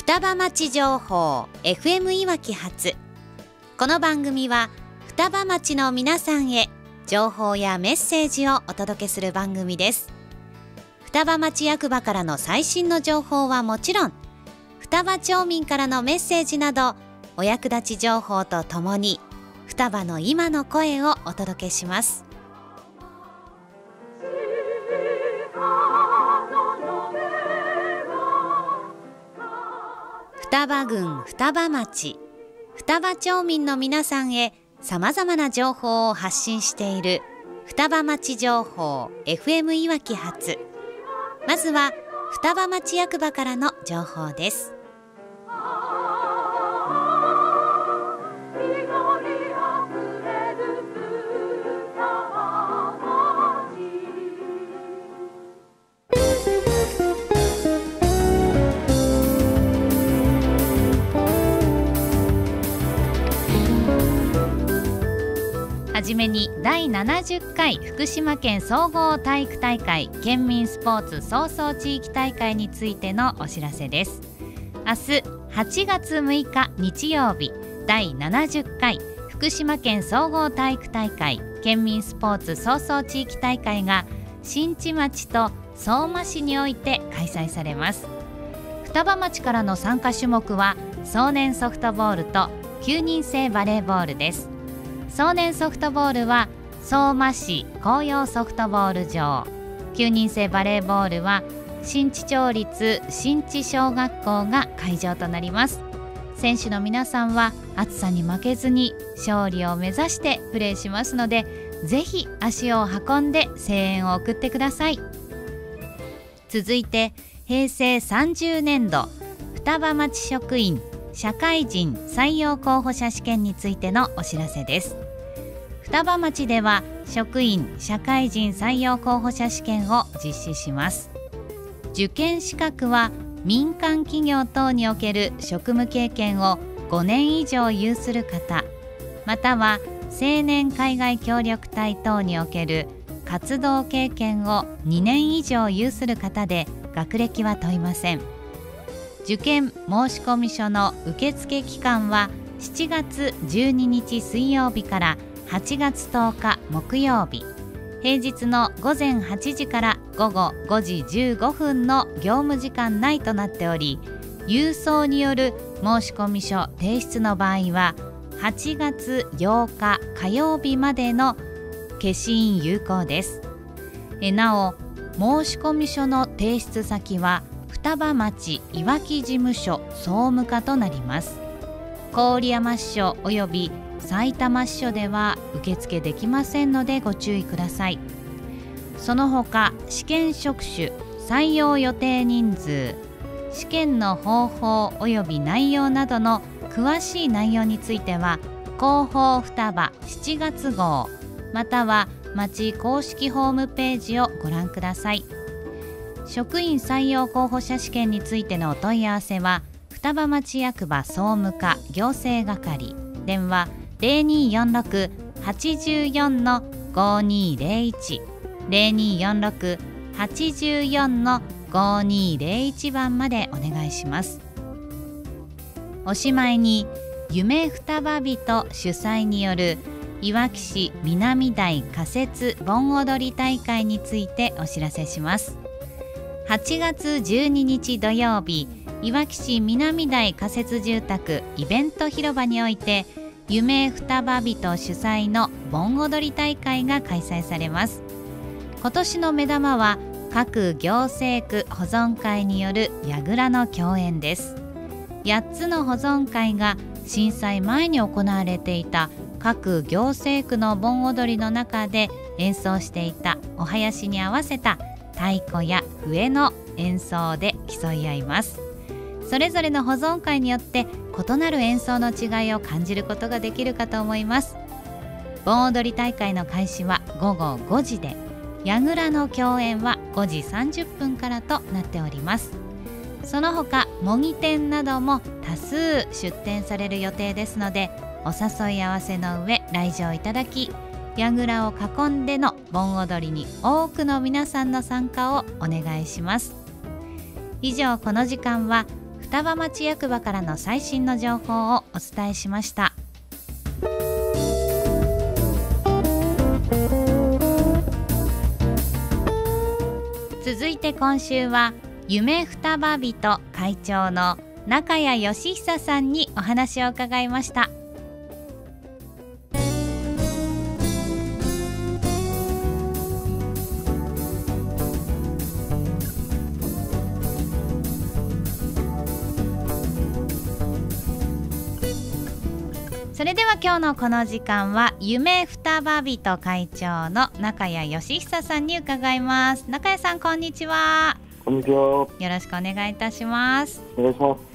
双葉町情報 FM いわき発。この番組は双葉町の皆さんへ情報やメッセージをお届けする番組です。双葉町役場からの最新の情報はもちろん、双葉町民からのメッセージなどお役立ち情報とともに双葉の今の声をお届けします。双葉郡双葉町、双葉町民の皆さんへさまざまな情報を発信している双葉町情報 FM いわき発。まずは双葉町役場からの情報です。はじめに第70回福島県総合体育大会県民スポーツ早々地域大会についてのお知らせです。明日8月6日日曜日、第70回福島県総合体育大会県民スポーツ早々地域大会が新地町と相馬市において開催されます。双葉町からの参加種目は壮年ソフトボールと9人制バレーボールです。壮年ソフトボールは相馬市紅葉ソフトボール場、9人制バレーボールは新地町立新地小学校が会場となります。選手の皆さんは暑さに負けずに勝利を目指してプレーしますので、ぜひ足を運んで声援を送ってください。続いて平成30年度双葉町職員社会人採用候補者試験についてのお知らせです。双葉町では職員社会人採用候補者試験を実施します。受験資格は民間企業等における職務経験を5年以上有する方、または青年海外協力隊等における活動経験を2年以上有する方で、学歴は問いません。受験申込書の受付期間は7月12日水曜日から8月10日木曜日、平日の午前8時から午後5時15分の業務時間内となっており、郵送による申込書提出の場合は8月8日火曜日までの消印有効です。なお、申込書の提出先は双葉町いわき事務所総務課となります。郡山支所および埼玉支所では受付できませんのでご注意ください。その他、試験職種、採用予定人数、試験の方法および内容などの詳しい内容については広報双葉7月号または町公式ホームページをご覧ください。職員採用候補者試験についてのお問い合わせは双葉町役場総務課行政係、電話 0246-84-5201 0246-84-5201 番までお願いします。おしまいに、夢双葉人主催によるいわき市南台仮設盆踊り大会についてお知らせします。8月12日土曜日、いわき市南台仮設住宅イベント広場において夢双葉人主催の盆踊り大会が開催されます。今年の目玉は各行政区保存会による櫓の共演です。8つの保存会が震災前に行われていた各行政区の盆踊りの中で演奏していたお囃子に合わせた太鼓や笛の演奏で競い合います。それぞれの保存会によって異なる演奏の違いを感じることができるかと思います。盆踊り大会の開始は午後5時で、櫓の共演は5時30分からとなっております。その他模擬店なども多数出店される予定ですので、お誘い合わせの上来場いただき、櫓を囲んでの盆踊りに多くの皆さんの参加をお願いします。以上、この時間は双葉町役場からの最新の情報をお伝えしました。続いて今週は夢双葉人会長の中谷義久さんにお話を伺いました。それでは今日のこの時間は夢双葉人会長の中谷義久さんに伺います。中谷さん、こんにちは。 こんにちは。 よろしくお願いいたします。 お願いします。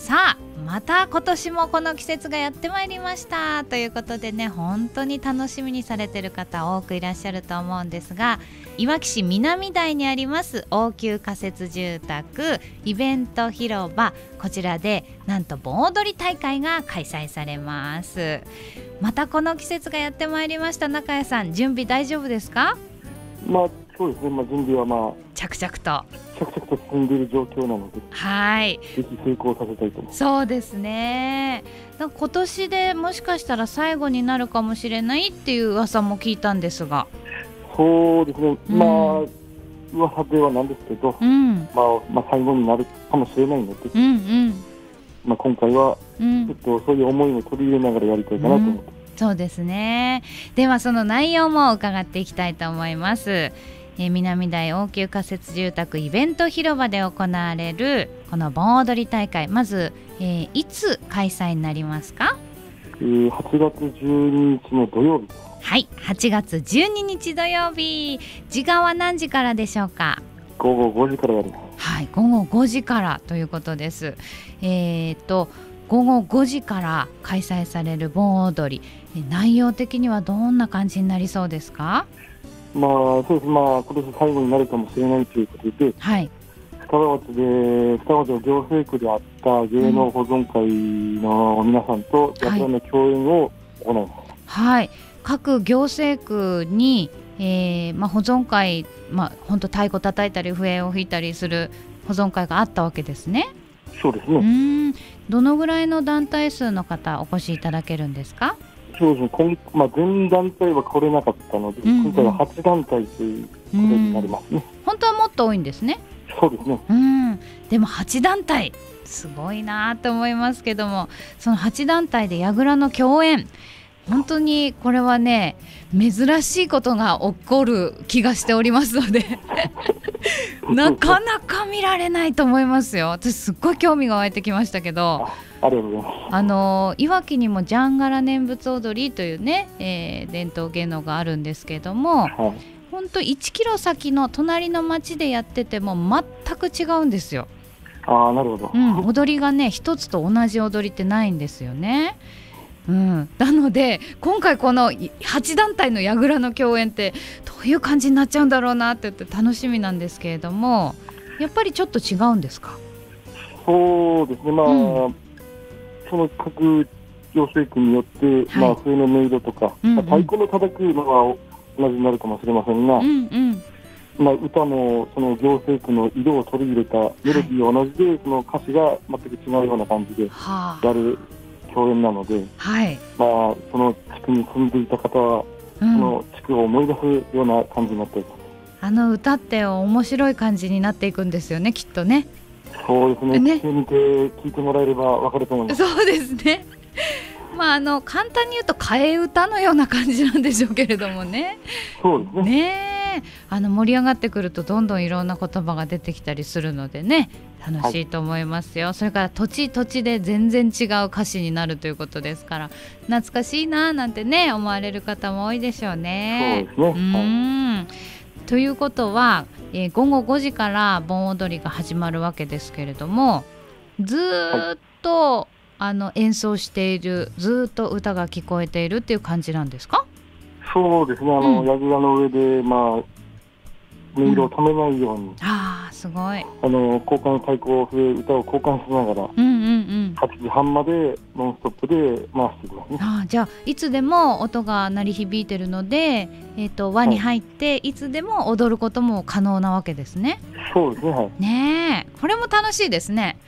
さあ、また今年もこの季節がやってまいりましたということでね、本当に楽しみにされている方多くいらっしゃると思うんですが、いわき市南台にあります応急仮設住宅イベント広場、こちらでなんと盆踊り大会が開催されます。またこの季節がやってまいりました。中谷さん、準備大丈夫ですか？ そうですね、準備は着々と進んでいる状況なので、 はい、 ぜひ成功させたいと思います。 そうですね。今年でもしかしたら最後になるかもしれないっていう噂も聞いたんですが。 そうですね、噂ではなんですけど、最後になるかもしれないので、今回はちょっとそういう思いを取り入れながらやりたいかなと思って、 そうですね。ではその内容も伺っていきたいと思います。南台応急仮設住宅イベント広場で行われるこの盆踊り大会、まず、いつ開催になりますか ？8月12日の土曜日です。 はい、8月12日土曜日。時間は何時からでしょうか？ 午後5時からやります。 はい、午後5時からということです。午後5時から開催される盆踊り、内容的にはどんな感じになりそうですか？ そうです。今年最後になるかもしれないということで、 はい、 双葉町の行政区であった芸能保存会の皆さんと役の共演を行います。 はい、各行政区に、保存会、本当太鼓叩いたり笛を吹いたりする保存会があったわけですね。 そうですね。 どのぐらいの団体数の方お越しいただけるんですか？ そうですね、全団体は来れなかったので、今回は8団体ということになりますね。 本当はもっと多いんですね。 そうですね。 でも8団体すごいなと思いますけども、その8団体で櫓の共演、本当にこれはね、珍しいことが起こる気がしておりますのでなかなか見られないと思いますよ。私すっごい興味が湧いてきましたけど、 ありがとうございます。 いわきにもジャンガラ念仏踊りというね、伝統芸能があるんですけども、本当1キロ先の隣の町でやってても全く違うんですよ。 なるほど。 踊りがね、一つと同じ踊りってないんですよね。なので今回この8団体の櫓の共演ってどういう感じになっちゃうんだろうなって言って楽しみなんですけれども、やっぱりちょっと違うんですか？ そうですね、その各行政区によって、笛の音色とか、太鼓の叩くのは同じになるかもしれませんが、歌もその行政区の色を取り入れたメロディーは同じで、その歌詞が全く違うような感じでやる共演なので、その地区に住んでいた方は、その地区を思い出すような感じになっています。 歌って面白い感じになっていくんですよね、きっとね。 そうですね。来てみて聞いてもらえれば分かると思います。 そうですね。簡単に言うと替え歌のような感じなんでしょうけれどもね。 そうですね。 盛り上がってくるとどんどんいろんな言葉が出てきたりするのでね、楽しいと思いますよ。それから土地で全然違う歌詞になるということですから、懐かしいななんてね思われる方も多いでしょうね。 そうですね。 ということは、午後5時から盆踊りが始まるわけですけれども、ずっと、演奏している、ずっと歌が聞こえているっていう感じなんですか？ そうですね。櫓の上で音色を止めないように、 すごい。 交換太鼓笛歌を交換しながら、8時半までノンストップで回してくださいね。 じゃあいつでも音が鳴り響いてるので、輪に入っていつでも踊ることも可能なわけですね。 そうですね。 これも楽しいですね。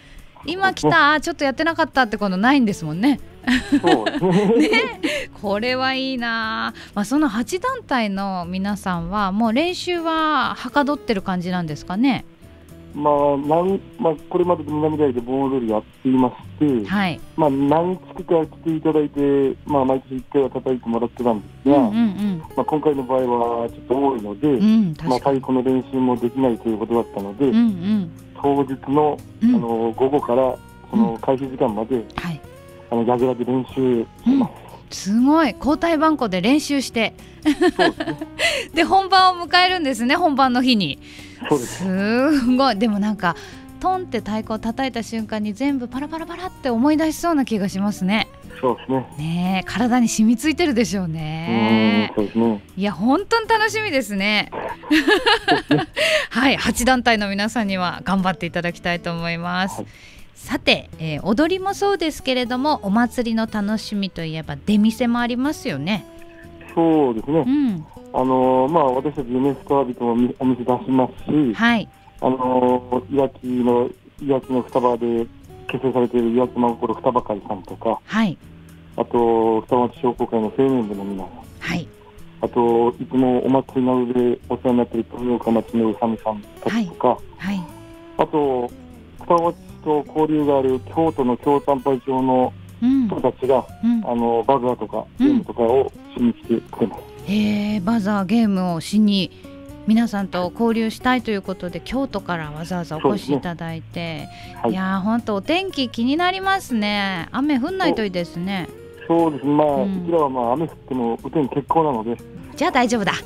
今来た、ちょっとやってなかったってことないんですもんね。 そうですね。 これはいいな。その8団体の皆さんはもう練習ははかどってる感じなんですかね。 これまで南大で盆踊りやっていまして、 はい、 何月か来ていただいて、毎年1回は叩いてもらってたんですが、今回の場合はちょっと多いので、太鼓の練習もできないということだったので、当日の、午後からその開始時間まで、やぐらで練習します。 すごい、交代番号で練習してそうですね。 で本番を迎えるんですね、本番の日に。 そうです。 すごい。でもなんかトンって太鼓を叩いた瞬間に全部パラパラパラって思い出しそうな気がしますね。 そうですね。 ねえ、体に染みついてるでしょうね。 そうですね。 いや本当に楽しみですね。はい、8団体の皆さんには頑張っていただきたいと思います。さて、踊りもそうですけれども、お祭りの楽しみといえば出店もありますよね。 そうですね。私たちユネスコアビともお店出しますし、はい、いわきの双葉で結成されているいわき真心双葉会さんとか、はい、あと双葉町商工会の青年部の皆さん、はい、あといつもお祭りなどでお世話になっている富岡町の宇佐美さんたちとか、はいはい、あと双葉町と交流がある京都の京丹波町の人たちが、バザーとかゲームとかをしに来てくれます。 バザーゲームをしに皆さんと交流したいということで京都からわざわざお越しいただいて、いや本当お天気気になりますね。雨降んないといいですね。 そうですね。こちらは雨降ってもお天気結構なので、 じゃあ大丈夫だ。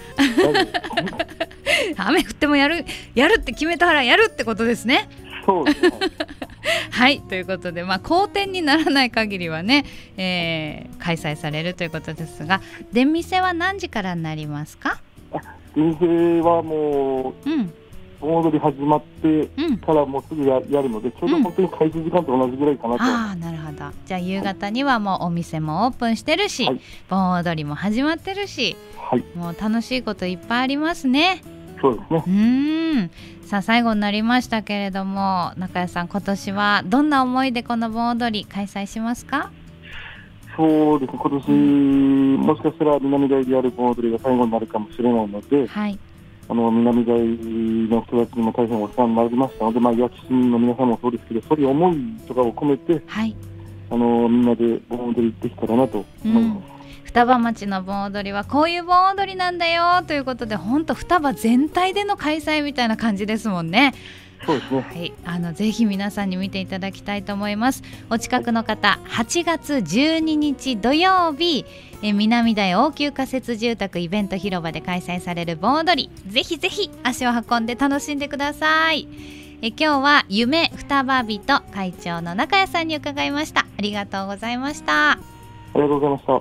雨降ってもやるって決めたらやるってことですね。 そうですね。 はい、ということで、好天にならない限りはね、開催されるということですが、出店は何時からになりますか？ 出店はもう、盆踊り始まってからもうすぐやるので、ちょうど本当に開始時間と同じぐらいかなと。 なるほど。じゃあ夕方にはもうお店もオープンしてるし、盆踊りも始まってるし、もう楽しいこといっぱいありますね。 そうですね。 さあ最後になりましたけれども、中谷さん、今年はどんな思いでこの盆踊り開催しますか？ そうですね、今年、もしかしたら南大でやる盆踊りが最後になるかもしれないので、南大の人たちにも大変お世話になりましたので、いわき市民の皆さんもそうですけど、そういう思いとかを込めて、みんなで盆踊りできたらなと思います。 双葉町の盆踊りはこういう盆踊りなんだよということで、本当双葉全体での開催みたいな感じですもんね。 そうですね。 はい、ぜひ皆さんに見ていただきたいと思います。お近くの方、8月12日土曜日、南台応急仮設住宅イベント広場で開催される盆踊り、ぜひぜひ足を運んで楽しんでください。今日は夢双葉人会長の中谷さんに伺いました。ありがとうございました。 ありがとうございました。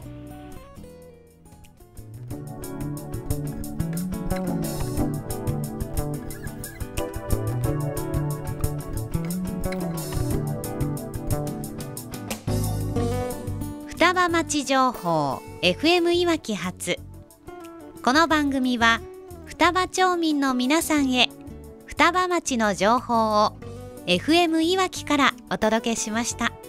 双葉町情報 FM いわき発。この番組は双葉町民の皆さんへ双葉町の情報を FM いわきからお届けしました。